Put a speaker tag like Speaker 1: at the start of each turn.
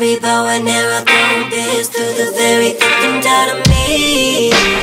Speaker 1: be bow and arrow, throw this to the very victim down to me.